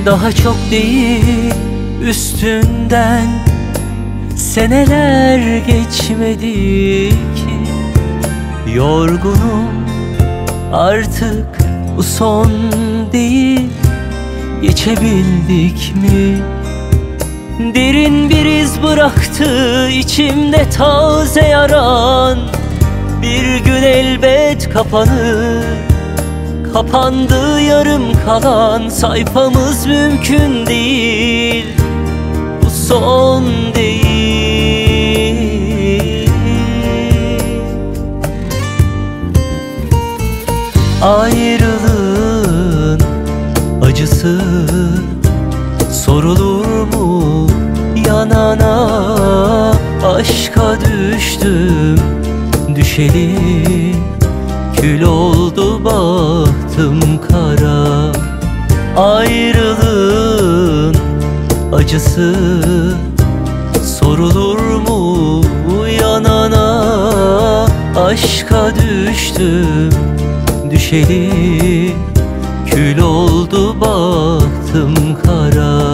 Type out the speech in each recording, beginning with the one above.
Daha çok değil üstünden seneler geçmedi ki. Yorgunum artık, bu son değil, geçebildik mi? Derin bir iz bıraktı içimde taze yaran. Bir gün elbet kapanır, kapandı yarım kalan sayfamız, mümkün değil, bu son değil. Ayrılığın acısı sorulur mu yanana? Aşka düştüm düşeli, kül oldu bahtım kara. Ayrılığın acısı sorulur mu yanana? Aşka düştüm düşeli, kül oldu bahtım kara.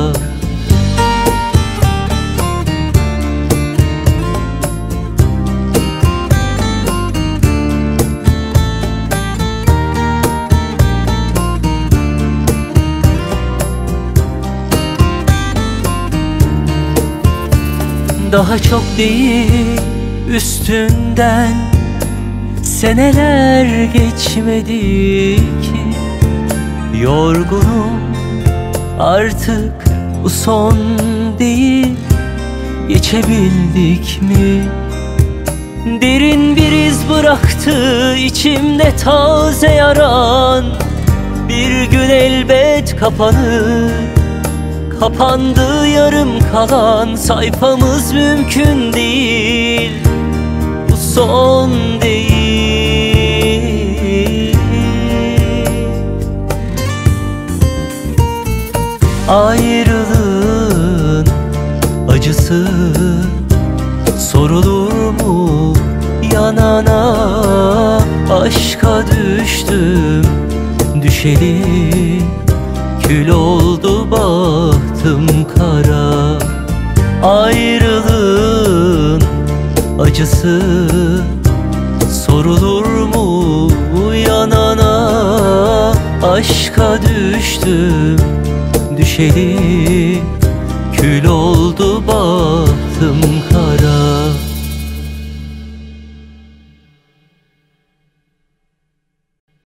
Daha çok değil üstünden seneler geçmedi ki. Yorgunum artık, bu son değil, geçebildik mi? Derin bir iz bıraktı içimde taze yaran. Bir gün elbet kapanır, kapandı yarım kalan sayfamız, mümkün değil, bu son değil. Ayrılığın acısı sorulur mu yanana? Aşka düştüm düşeli, kül oldu bahtım kara. Ayrılığın acısı sorulur mu yanana? Aşka düştüm düşeli, kül oldu bahtım kara.